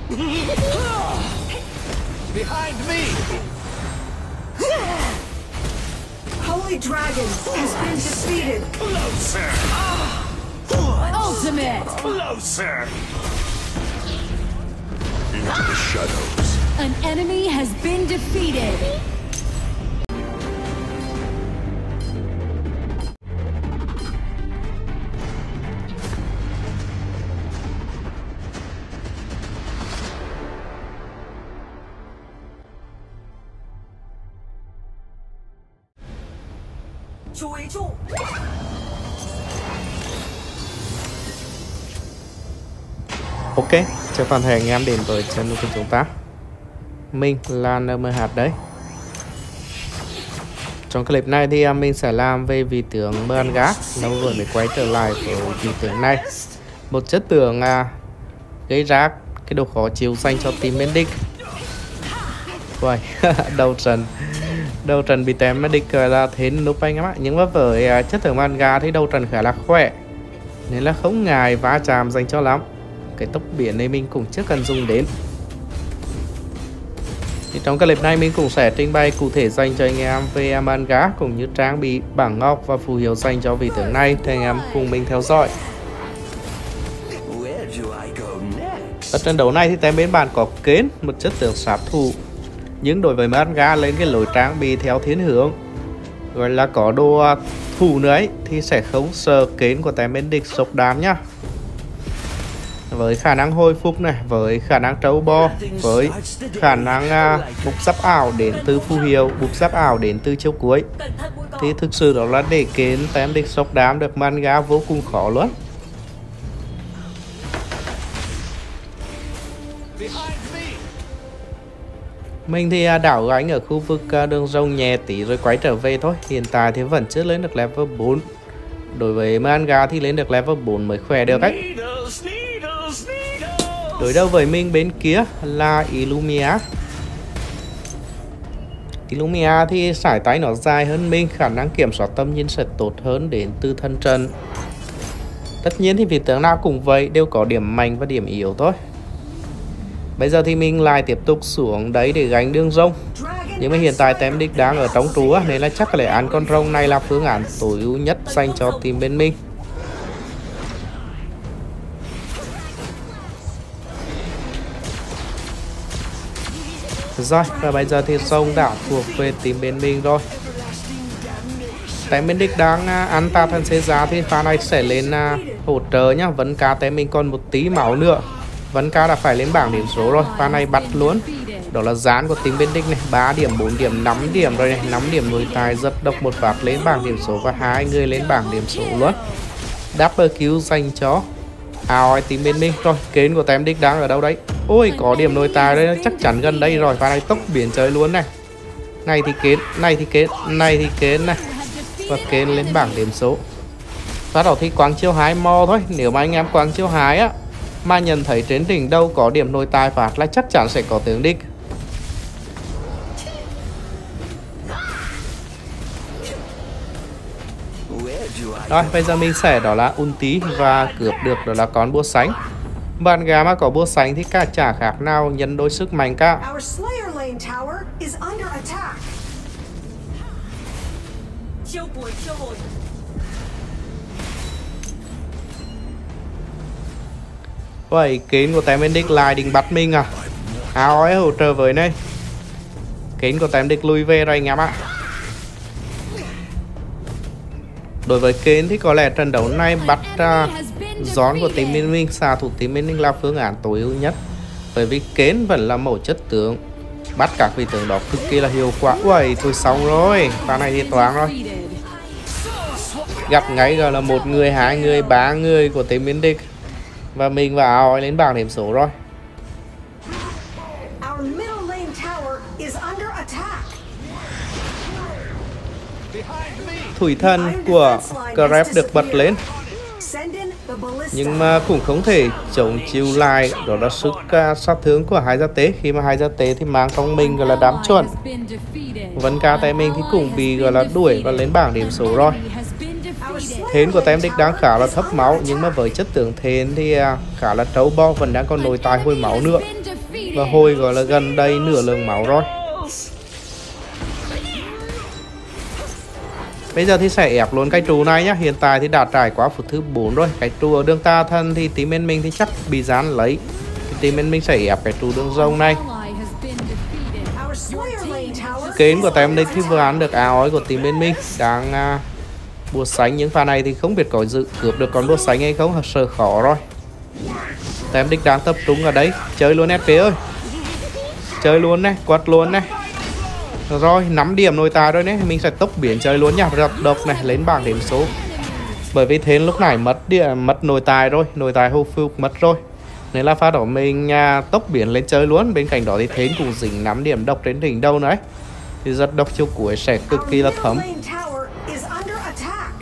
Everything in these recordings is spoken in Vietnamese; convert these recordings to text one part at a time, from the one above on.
Behind me! Holy Dragon has been defeated. Closer! Ultimate! Closer! Into the shadows. An enemy has been defeated. Chú ý trụ. Ok, chào toàn thể anh em đến với channel của chúng ta. Mình là NMH đấy. Trong clip này thì mình sẽ làm về vị tướng Manga. Lâu rồi mới quay trở lại với vị tướng này. Một chất tướng gây ra cái độ khó chịu dành cho team Medic. Uầy, đầu trận bị team Medic là thế núp anh em ạ. Nhưng mà với chất tướng Manga thì đầu trận khá là khỏe, nên là không ngại va chạm dành cho lắm. Cái tốc biến này mình cũng chưa cần dùng đến. Thì trong clip này mình cũng sẽ trình bày cụ thể dành cho anh em về Manga cũng như trang bị bảng ngọc và phù hiệu dành cho vị tướng này. Thì anh em cùng mình theo dõi. Ở trận đấu này thì team bên bạn có Kến, một chất tướng sát thủ. Nhưng đối với Manga lên cái lối trang bị theo thiên hướng, gọi là có đồ thủ nữa ấy, thì sẽ không sợ Kến của team bên địch sốc đám nhá. Với khả năng hồi phục này, với khả năng trâu bo, với khả năng bục giáp ảo đến từ phù hiệu, bục giáp ảo đến từ chiêu cuối, thì thực sự đó là để Kến team địch sốc đám được Manga vô cùng khó luôn. Mình thì đảo gánh ở khu vực đường rồng nhẹ tí rồi quay trở về thôi. Hiện tại thì vẫn chưa lên được level 4. Đối với Manga thì lên được level 4 mới khỏe được ấy. Đối đầu với mình bên kia là Illumia. Illumia thì sải tay nó dài hơn mình, khả năng kiểm soát tầm nhìn sẽ tốt hơn đến từ thân trận. Tất nhiên thì vị tướng nào cũng vậy, đều có điểm mạnh và điểm yếu thôi. Bây giờ thì mình lại tiếp tục xuống đấy để gánh đường rồng. Nhưng mà hiện tại team địch đang ở trong trú nên là chắc là ăn con rồng này là phương án tối ưu nhất dành cho team bên mình. Rồi, và bây giờ thì sông đã thuộc về team bên mình rồi. Team bên địch đang ăn tà thần xế giá thì pha này sẽ lên hỗ trợ nhá. Vẫn cá team mình còn một tí máu nữa. Vẫn cá đã phải lên bảng điểm số rồi. Pha này bắt luôn. Đó là dán của team bên địch này. 3 điểm, 4 điểm, 5 điểm rồi này. 5 điểm nội tài giật độc một phát lên bảng điểm số. Và 2 người lên bảng điểm số luôn. Double kill dành cho ảo team bên mình. Rồi, Kến của team địch đang ở đâu đấy? Ôi, có điểm nội tài đây, chắc chắn gần đây rồi. Pha này tốc biển chơi luôn này. Này thì Kến, này thì Kến, này thì Kến này. Và Kến lên bảng điểm số. Phát đầu thì quáng chiêu 2 mo thôi. Nếu mà anh em quáng chiêu 2 á mà nhận thấy trên đỉnh đâu có điểm nội tài phát là chắc chắn sẽ có tướng địch. Rồi, bây giờ mình sẽ đó là ulti và cướp được đó là con búa sánh. Bạn gà mà có búa sánh thì cả chả khác nào nhân đôi sức mạnh cả. Vậy Kến của team bên địch lại định bắt mình à? Áo ấy hỗ trợ với này. Kến của team địch lùi về rồi anh em ạ. Đối với Kến thì có lẽ trận đấu này bắt gión của team bên mình, xạ thủ team bên mình là phương án tối ưu nhất. Bởi vì Kến vẫn là mẫu chất tướng, bắt các vị tướng đó cực kỳ là hiệu quả. Uầy, thôi xong rồi, pha này thì toán rồi. Gặp ngay gọi là 1 người, 2 người, 3 người của team bên địch. Và mình và áo lên bảng điểm số rồi. Thủy thần của Grab được bật lên, nhưng mà cũng không thể chống chịu lại đó là sức sát thương của hai gia tế. Khi mà hai gia tế thì mang trong mình gọi là đám chuẩn. Vấn ca tay mình thì cũng bị gọi là đuổi và lên bảng điểm số rồi. Thến của team địch đang khá là thấp máu, nhưng mà với chất tướng thến thì khá là trâu bo, vẫn đang còn nội tài hồi máu nữa. Và hồi gọi là gần đây nửa lượng máu rồi. Bây giờ thì sẽ ép luôn cái trụ này nhá. Hiện tại thì đã trải qua phút thứ 4 rồi. Cái trụ ở đường tà thần thì team bên mình thì chắc bị dán lấy. Thì team bên mình sẽ ép cái trụ đường rồng này. Our Slayer lane tower Kến của team đây thì vừa ăn được áo ói của team bên mình. Đang bùa sánh những pha này thì không biết có dự cướp được con bùa sánh hay không, sợ khó rồi. Team đích đang tập trung ở đấy. Chơi luôn SP ơi. Chơi luôn này, quật luôn này. Rồi 5 điểm nội tài rồi đấy. Mình sẽ tốc biến chơi luôn nha. Rập độc này, lên bảng điểm số. Bởi vì thế lúc này mất nội tài rồi. Nội tài hô phục mất rồi. Nên là pha đó mình tốc biến lên chơi luôn. Bên cạnh đó thì Thến cũng dính 5 điểm độc đến đỉnh đâu nữa. Thì giật độc chiêu cuối sẽ cực kỳ là thấm. lane tower is under attack.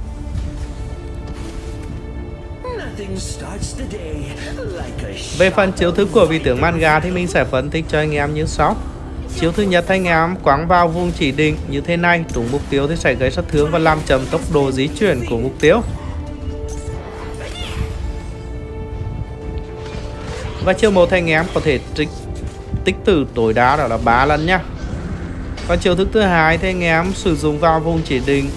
Về phần chiếu thức của vị tướng manga thì mình sẽ phân tích cho anh em như sau. Chiếu thứ nhất, anh em quăng vào vùng chỉ định như thế này, trúng mục tiêu thì sẽ gây sát thương và làm chậm tốc độ di chuyển của mục tiêu. Và chiêu một anh em có thể tích tử tối đa đó là 3 lần nhá. Còn chiêu thức thứ hai thì anh em sử dụng vào vùng chỉ định,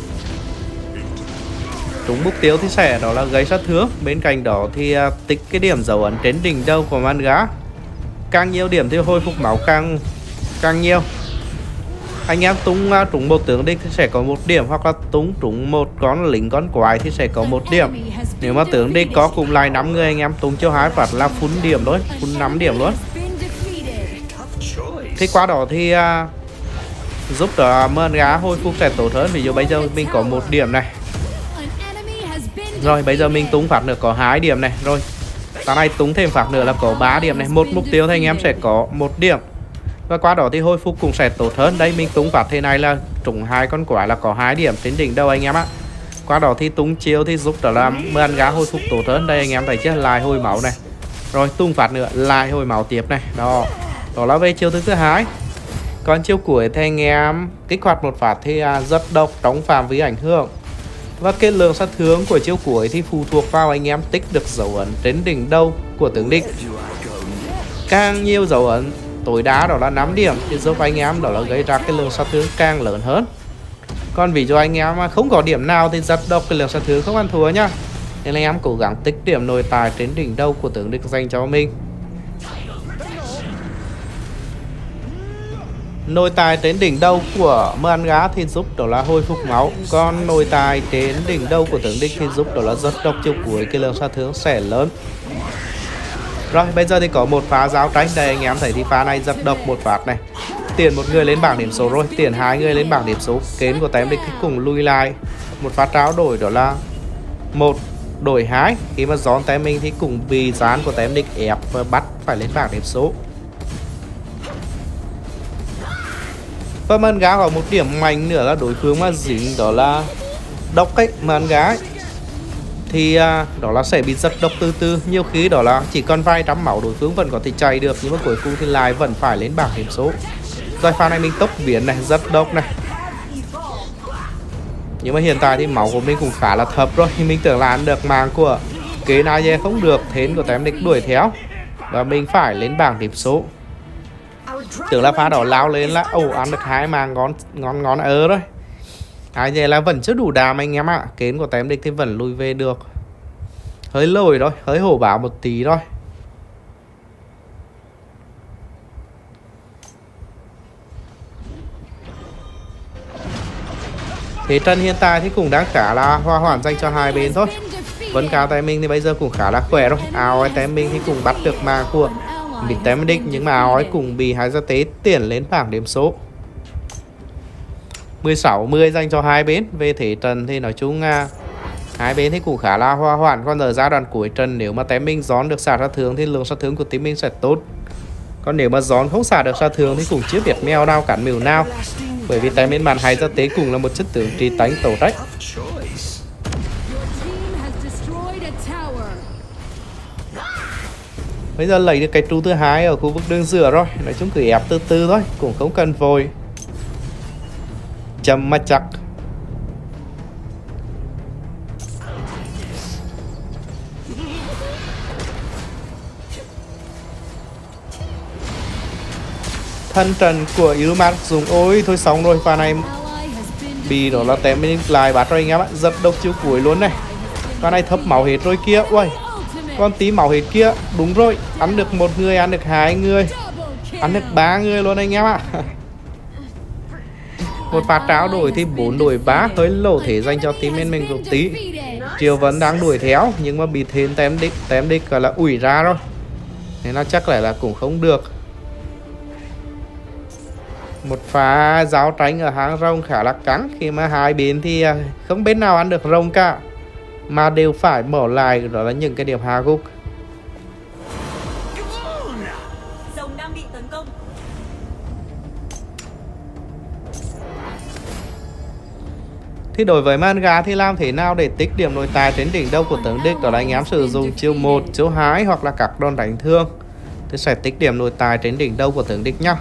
trúng mục tiêu thì sẽ đó là gây sát thương. Bên cạnh đó thì tích cái điểm dấu ấn trên đỉnh đầu của manga. Càng nhiều điểm thì hồi phục máu càng nhiều. Anh em tung trúng một tướng địch thì sẽ có 1 điểm, hoặc là tung trúng một con lính con quái thì sẽ có 1 điểm. Nếu mà tướng địch có cùng lại 5 người, anh em tung cho 2 phát là full điểm thôi, full 5 điểm luôn. Thì qua đó thì giúp cho manga hồi phục sẽ tốt hơn. Ví dụ bây giờ mình có 1 điểm này. Rồi bây giờ mình tung phát nữa có 2 điểm này. Rồi ta này tung thêm phát nữa là có 3 điểm này. Một mục tiêu thì anh em sẽ có 1 điểm. Và qua đó thì hồi phục cũng sẽ tốt hơn. Đây mình tung phát thế này là trúng 2 con quái là có 2 điểm trên đỉnh đầu anh em ạ. Qua đó thì tung chiêu thì giúp cho làm manga hồi phục tốt hơn. Đây anh em thấy chưa, lại hồi máu này. Rồi tung phát nữa lại hồi máu tiếp này. Đó là về chiêu thứ hai. Còn chiêu cuối thì anh em kích hoạt một phát thì rất độc trong phạm vi ảnh hưởng. Và cái lượng sát thương của chiêu cuối thì phụ thuộc vào anh em tích được dấu ấn trên đỉnh đầu của tướng địch. Càng nhiều dấu ấn tối đa đó là 5 điểm thì giúp anh em đó là gây ra cái lượng sát thương càng lớn hơn. Còn ví dụ anh em mà không có điểm nào thì rất độc cái lượng sát thương không ăn thua nhá. Nên anh em cố gắng tích điểm nội tài trên đỉnh đầu của tướng địch dành cho mình. Nội tài trên đỉnh đầu của manga thì giúp đó là hồi phục máu. Còn nội tài trên đỉnh đầu của tướng địch thì giúp đó là rất độc chiêu cuối, cái lượng sát thương sẽ lớn. Rồi bây giờ thì có một pha giao tranh. Đây anh em thấy thì pha này rất độc một phát này. Tiền một người lên bảng điểm số rồi, tiền 2 người lên bảng điểm số. Kến của team địch thì cùng lui lại. Một pha trao đổi đó là 1 đổi 2. Khi mà gión team mình thì cũng vì dán của team địch ép và bắt phải lên bảng điểm số. Và manga có một điểm mạnh nữa là đối phương mà dính đó là độc ấy, manga ấy, thì đó là sẽ bị giật độc từ từ. Nhiều khi đó là chỉ còn vài trăm máu đối phương vẫn có thể chạy được, nhưng mà cuối cùng thì lại vẫn phải lên bảng điểm số. Rồi pha này mình tốc biến này, giật độc này. Nhưng mà hiện tại thì máu của mình cũng khá là thấp rồi. Thì mình tưởng là ăn được mạng của kế này về không được, Thến của team địch đuổi theo và mình phải lên bảng điểm số. Tưởng là pha đó lao lên là ăn được 2 mạng ngon rồi. Ai về là vẫn chưa đủ đam anh em ạ. Kến của team địch thì vẫn lùi về được. Hơi lồi thôi, hơi hổ báo một tí thôi. Thế trận hiện tại thì cũng đang khá là hòa hoãn dành cho hai bên thôi. Vẫn cả team mình thì bây giờ cũng khá là khỏe rồi. Áo team mình thì cũng bắt được mạng của mình team địch, nhưng mà áo cũng bị hai gia tế tiền lên bảng điểm số 16-10 dành cho hai bên. Về thế trận thì nói chung hai bên thì cũng khá là hòa hoãn. Còn ở giai đoạn cuối trận nếu mà team mình gión được xả sát thương thì lượng sát thương của team mình sẽ tốt. Còn nếu mà gión không xả được sát thương thì cũng chưa biết mèo nào cắn mèo nào. Bởi vì team bên bàn hai gia tế cũng là một chất tướng trí tánh tổ trách. Bây giờ lấy được cái trụ thứ hai ở khu vực đường giữa rồi. Nói chung cứ ép từ từ thôi, cũng không cần vội. Chậm mà chắc. Thân trần của Illuminati dùng. Ôi thôi xong rồi, pha này bị đó là tém bên lại bắt rồi anh em ạ. Giật độc chiêu cuối luôn này. Pha này thấp máu hết rồi kia. Ui, con tí máu hết kia. Đúng rồi, ăn được một người, ăn được hai người, ăn được 3 người luôn anh em ạ. Một pha tráo đổi thì 4 đổi 3 hơi lỗ thể dành cho team bên mình một tí. Triều vẫn đang đuổi theo nhưng mà bị thêm tém đích gọi là ủi ra rồi, nên nó chắc là cũng không được. Một pha giáo tranh ở hang rồng khá là căng khi mà hai bên thì không bên nào ăn được rồng cả, mà đều phải mở lại đó là những cái điểm hạ gục. Rồng đang bị tấn công. Thì đối với manga thì làm thế nào để tích điểm nội tài trên đỉnh đầu của tướng địch? Đó là anh em sử dụng chiêu 1, chiêu 2 hoặc là các đòn đánh thương thì sẽ tích điểm nội tài trên đỉnh đầu của tướng địch nhá.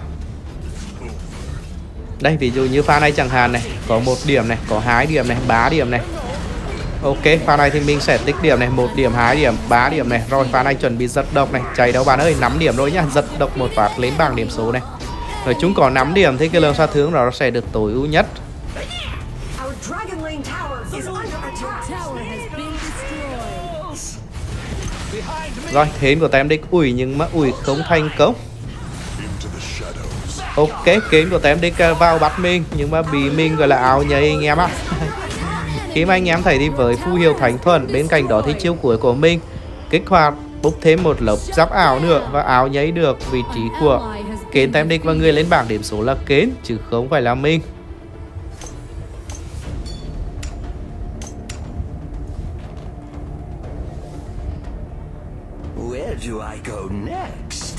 Đây ví dụ như pha này chẳng hạn này, có 1 điểm này, có 2 điểm này, 3 điểm này. Ok, pha này thì mình sẽ tích điểm này, 1 điểm, 2 điểm, 3 điểm này. Rồi pha này chuẩn bị giật độc này, chạy đâu bạn ơi, 5 điểm rồi nhá, giật độc một phát lên bảng điểm số này. Nói chung có 5 điểm thì cái lượng sát thương đó nó sẽ được tối ưu nhất. Rồi, thế của tem đích ủi nhưng mà ủi không thành công. Ok, kến của tem đích vào bắt mình nhưng mà bị mình gọi là áo nhảy anh em ạ. Khi mà anh em thấy thì với phù hiệu thánh thuần, bên cạnh đó thì chiêu cuối của mình kích hoạt bốc thêm một lớp giáp ảo nữa và áo nhảy được vị trí của kến tem đích và người lên bảng điểm số là kến chứ không phải là mình. Where do I go next?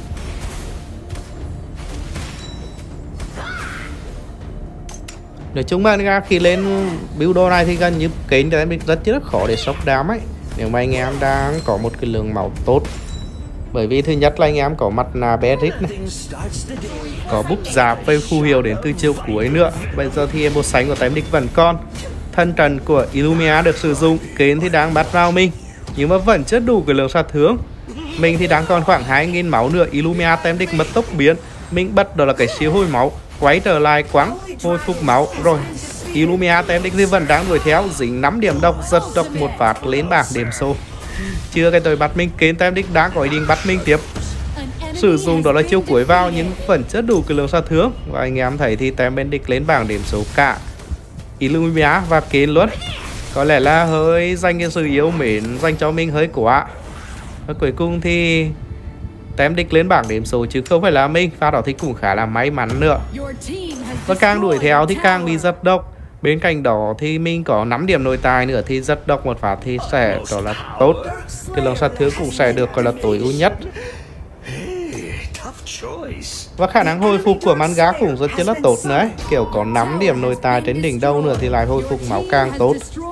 Nói chung manga khi lên build đồ này thì gần như kến cho em rất khó để sốc đám ấy, nếu mà anh em đang có một cái lượng máu tốt. Bởi vì thứ nhất là anh em có mặt nạ Berit này, có búp giáp với phù hiệu đến từ chiều cuối nữa. Bây giờ thì một sánh của tem địch vẫn còn. Thân trần của Illumia được sử dụng, kến thì đang bắt vào mình nhưng mà vẫn chưa đủ cái lượng sát thương. Mình thì đang còn khoảng 2.000 máu nữa. Illumia tem địch mất tốc biến, mình bật đó là cái siêu hồi máu, quay trở lại quăng hồi phục máu. Rồi Illumia tem địch thì vẫn đang đuổi theo, dính 5 điểm độc, giật độc một phát lên bảng điểm số. Chưa cái tôi bắt mình, kến tem địch đang có ý định bắt mình tiếp, sử dụng đó là chiêu cuối vào nhưng vẫn chưa đủ cái lượng sát thương. Và anh em thấy thì tem bên địch lên bảng điểm số cả Illumia và kến luôn. Có lẽ là hơi dành cái sự yêu mến dành cho mình hơi quá. Và cuối cùng thì tem địch lên bảng điểm số chứ không phải là mình. Và đó thì cũng khá là may mắn nữa. Và càng đuổi theo thì càng bị giật độc. Bên cạnh đó thì mình có 5 điểm nội tài nữa thì giật độc một phát thì sẽ đó là tốt. Cái lượng sát thương cũng sẽ được gọi là tối ưu nhất. Và khả năng hồi phục của manga cũng rất là tốt nữa ấy. Kiểu có 5 điểm nội tài trên đỉnh đầu nữa thì lại hồi phục máu càng tốt.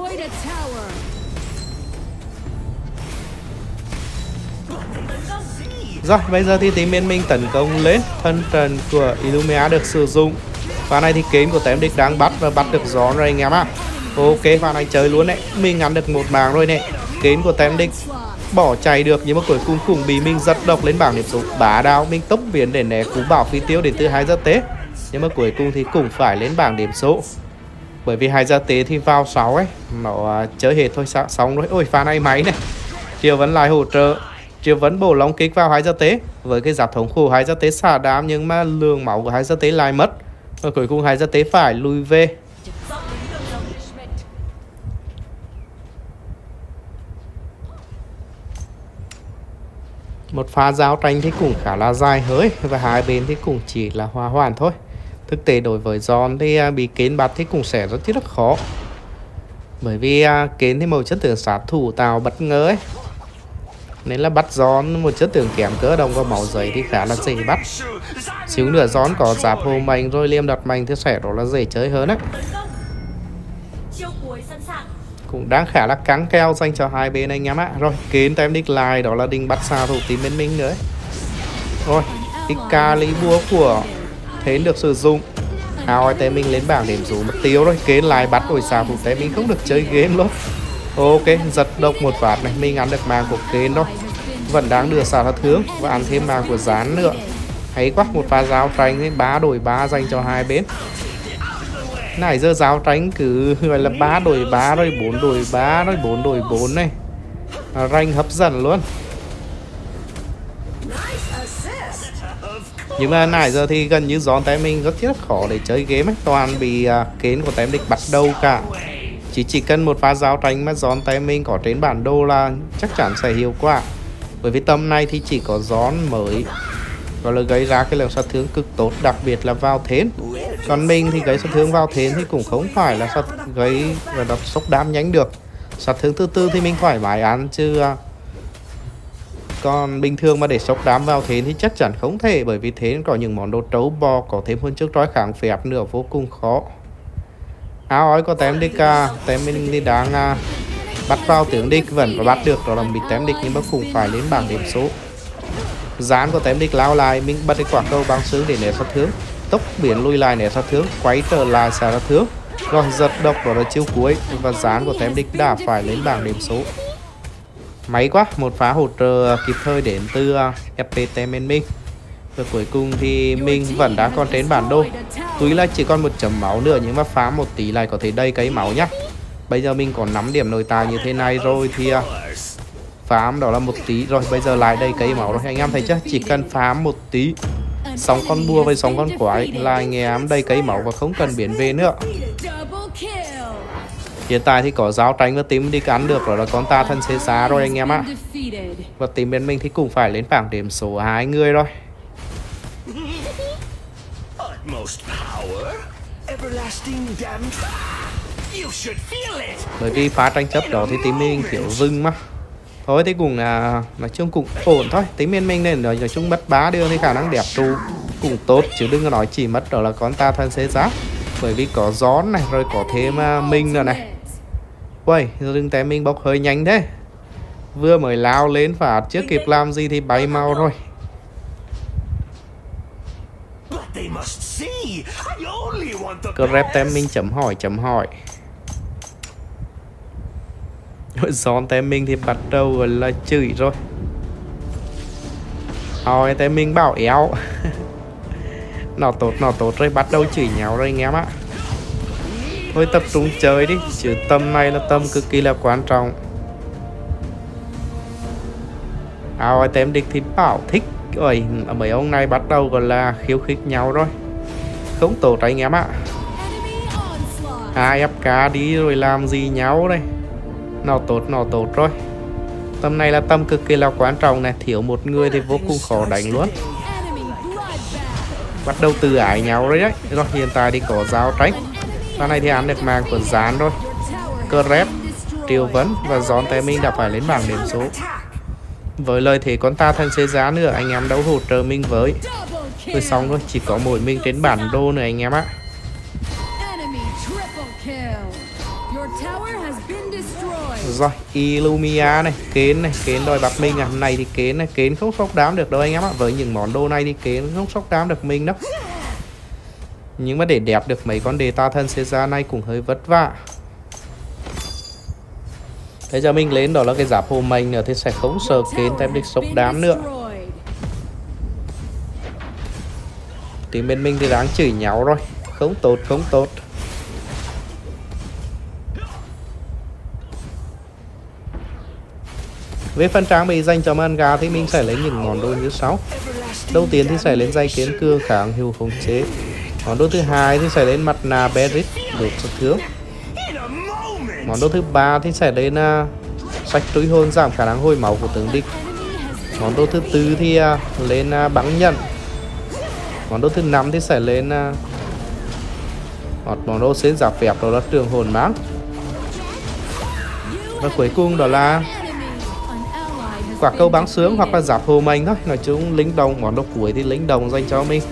Rồi bây giờ thì team bên mình tấn công lên. Thân trần của Illumia được sử dụng. Pha này thì kến của tem địch đang bắt và bắt được gió rồi anh em ạ. Ok, pha này chơi luôn đấy. Mình ăn được một màng rồi này. Kến của tem địch bỏ chạy được nhưng mà cuối cùng cũng bị mình giật độc lên bảng điểm số. Bá đao mình tốc biến để né cú bảo phi tiêu đến từ 2 giờ tế, nhưng mà cuối cùng thì cũng phải lên bảng điểm số. Bởi vì 2 giờ tế thì vào 6 ấy, nó chơi hết thôi, xong rồi. Ôi pha này máy này, Triều vẫn lại hỗ trợ. Triều vẫn bổ long kích vào 2 giờ tế với cái giáp thống khổ 2 giờ tế xả đám, nhưng mà lượng máu của 2 giờ tế lại mất và cuối cùng 2 giờ tế phải lùi về. Một pha giao tranh thì cũng khá là dài hơi và hai bên thì cũng chỉ là hòa hoãn thôi. Thực tế đối với John thì bị kến bắt thì cũng sẽ rất khó. Bởi vì kến thì một chất tưởng sát thủ tạo bất ngờ ấy, nên là bắt John một chất tưởng kém cỡ đồng và máu giấy thì khá là dễ bắt. Xíu nữa John có giáp hồ mạnh rồi liêm đặt mạnh thì sẽ đó là dễ chơi hơn ấy. Cũng đang khá là căng keo dành cho hai bên anh em ạ. Rồi kến tem đích lại đó là định bắt xạ thủ team bên mình nữa ấy. Rồi Excalibur của Thến được sử dụng, áo tem mình lên bảng điểm số mất tiêu rồi. Kến lại bắt rồi xạ thủ tem mình không được chơi game luôn. Ok, giật độc một phát này, mình ăn được màng của kến thôi, vẫn đang đưa xạ sát thương và ăn thêm màng của gián nữa. Hay quá, một pha giao tranh ấy, 3 đổi 3 dành cho hai bên. Nãy giờ giao tranh cứ gọi là 3 đổi 3 rồi 4 đổi 3 rồi 4 đổi 4 này. Rank hấp dẫn luôn. Nhưng mà nãy giờ thì gần như gión tay mình rất khó để chơi game ấy. Toàn bị kén của tay địch bắt đầu cả. Chỉ cần một pha giao tranh mà gión tay mình có trên bản đồ là chắc chắn sẽ hiệu quả. Bởi vì tầm này thì chỉ có gión mới gọi là gây ra cái lượng sát thương cực tốt, đặc biệt là vào thến. Còn mình thì gây sát thương vào thến thì cũng không phải là gây và đập sốc đam nhanh được. Sát thương từ từ thì mình thoải mái ăn chứ còn bình thường mà để sốc đám vào thế thì chắc chắn không thể, bởi vì thế có những món đồ trấu bò có thêm huân chương trói kháng phép nữa vô cùng khó. Áo ói có tém địch tém mình đi đang bắt vào tướng địch vẫn bắt được, đó là bị tém địch nhưng mà cũng phải lên bảng điểm số. Dán của tém địch lao lại, mình bật cái quả cầu băng sướng để né sát thương, tốc biến lui lại né sát thương, quay trở lại xả sát thương, rồi giật độc, đó là chiêu cuối và dán của tém địch đã phải lên bảng điểm số. May quá, một phá hỗ trợ kịp thời đến từ FPT mình. Và cuối cùng thì mình vẫn đã còn trên bản đồ. Tuy là chỉ còn 1 chấm máu nữa nhưng mà phá một tí lại có thể đầy cái máu nhá. Bây giờ mình có 5 điểm nội tài như thế này rồi thì phám đó là 1 tí rồi. Bây giờ lại đầy cái máu rồi, anh em thấy chưa? Chỉ cần phám 1 tí, xong con bùa với xong con quái là anh em đầy cái máu và không cần biến về nữa. Hiện tại thì có giáo tranh và team đi cắn được rồi, là con ta thân xế giá rồi anh em ạ. Và team bên mình thì cũng phải lên bảng điểm số 2 người rồi. Bởi vì phá tranh chấp đó thì team mình kiểu dưng mà. Thôi thì cũng là nói chung cũng ổn thôi. Team bên mình nên nói chung mất 3 đường thì khả năng đẹp trụ cũng tốt, chứ đừng có nói chỉ mất đó là con ta thân xế giá. Bởi vì có gión này, rồi có thêm mình nữa này. Uầy, đừng té mình bốc hơi nhanh thế. Vừa mới lao lên phạt chưa kịp làm gì thì bay mau rồi. Cứ rep tem mình chấm hỏi. Gión tem mình thì bắt đầu là chửi rồi. Hỏi tem mình bảo éo. Nó tốt rồi, bắt đầu chửi nhau rồi anh em ạ. Thôi tập trung chơi đi, chứ tâm này là tâm cực kỳ là quan trọng. Áo tem địch thì bảo thích. Ôi, mấy ông này bắt đầu gọi là khiêu khích nhau rồi. Không tốt anh em ạ. AFK đi rồi làm gì nhau đây. Nó tốt rồi. Tâm này là tâm cực kỳ là quan trọng này. Thiếu một người thì vô cùng khó đánh luôn. Bắt đầu từ ái nhau rồi đấy. Rồi hiện tại thì có giao tranh. Con này thì ăn được màng của dán rồi. Cơ rép, Triều Vấn và gión tay mình đã phải lên bảng điểm số. Với lời thế con ta thân xế giá nữa, anh em đâu hỗ trợ mình với. Rồi xong rồi, chỉ có mỗi mình trên bản đồ nữa anh em ạ. Rồi, Illumia này, kén đòi bắt mình à. Này thì kén không sốc đám được đâu anh em ạ. Với những món đồ này thì kén không sốc đám được mình đâu. Nhưng mà để đẹp được mấy con đề ta thân xế ra này cũng hơi vất vả. Thế cho mình lên đó là cái giáp hồ mình nữa thì sẽ không sợ kén tem địch sốc đám nữa. Thì bên mình thì đáng chửi nhau rồi. Không tốt. Về phần trang bị dành cho manga thì mình sẽ lấy những món đồ như sau. Đầu tiên thì sẽ lên dây kiến cương kháng hiệu khống chế. Món đồ thứ hai thì sẽ lên mặt nạ Berit đột sát thương. Món đồ thứ ba thì sẽ lên sách túi hồn giảm khả năng hồi máu của tướng địch. Món đồ thứ tư thì lên bắn nhận. Món đồ thứ 5 thì sẽ lên món đồ xến giả phép, đó là trường hồn máng. Và cuối cùng đó là quả cầu bắn sướng hoặc là giáp hồ mình thôi. Nói chung lính đồng, món đồ cuối thì lính đồng dành cho mình.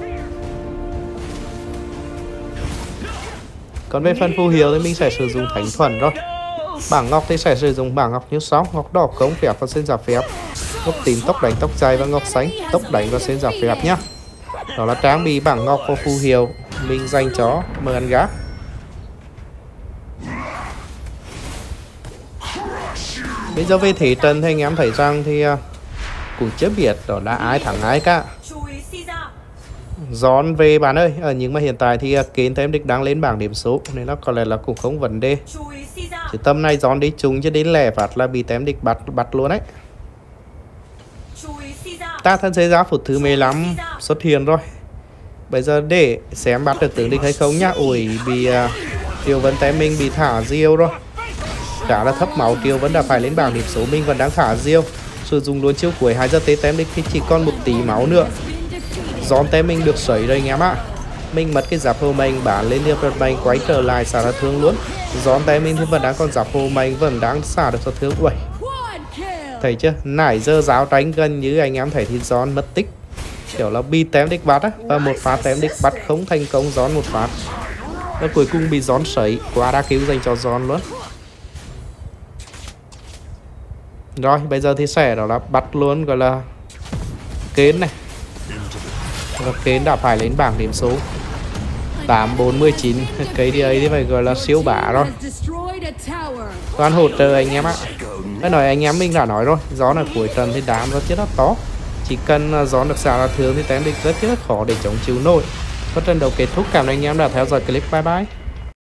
Còn về phần phù hiệu thì mình sẽ sử dụng thánh thuần rồi. Bảng ngọc thì sẽ sử dụng bảng ngọc như sau: ngọc đỏ cống phép và xuyên giả phép, ngọc tím tốc đánh tốc dài và ngọc xanh tốc đánh và xuyên giả phép nhá. Đó là trang bị bảng ngọc và phù hiệu mình dành cho manga. Bây giờ về thế trận thì anh em thấy rằng thì cũng chưa biết đó là ai thắng ai cả. Gión về bạn ơi. Nhưng mà hiện tại thì kén tem địch đang lên bảng điểm số nên nó có lẽ là cũng không vấn đề. Chú ý suy ra. Chứ tầm này gión đi trúng chứ đến lẻ phát là bị tem địch bắt luôn đấy. Chú ý suy ra. Ta thân thế giá phút thứ 15 xuất hiện rồi. Bây giờ để xem bắt được tướng địch hay không nhá. Ui bị Triều Vân tem mình bị thả diêu rồi. Khá là thấp máu, Triều Vân đã phải lên bảng điểm số, mình vẫn đang thả diêu. Sử dụng luôn chiêu cuối 2 giờ tê tem địch thì chỉ còn 1 tí máu nữa. Gión tem mình được sẩy rồi anh em ạ. Mình mất cái giáp hồ mình bán lên điệp đợt mình quay trở lại xả ra thương luôn. Gión tem mình thì vẫn đang còn giáp hồ mình vẫn đang xả được sát thương. Ui thấy chưa, nãy giờ giáo tranh gần như anh em thấy thì gión mất tích, kiểu là bị tem địch bắt á, và một phát tem địch bắt không thành công, gión một phát và cuối cùng bị gión sẩy. Quá đã cứu dành cho gión luôn. Rồi bây giờ thì sẽ đó là bắt luôn gọi là kén này. Và kén đã phải lên bảng điểm số 8-4-19. Cái đi ấy thì phải gọi là siêu bả rồi. Toàn hỗ trợ anh em ạ. Cái nói anh em mình đã nói rồi, gió là cuối trận thì đám rất là to. Chỉ cần gió được xả ra thường thì tem địch rất là khó để chống chịu nổi. Và trận đấu kết thúc, cảm ơn anh em đã theo dõi clip. Bye bye.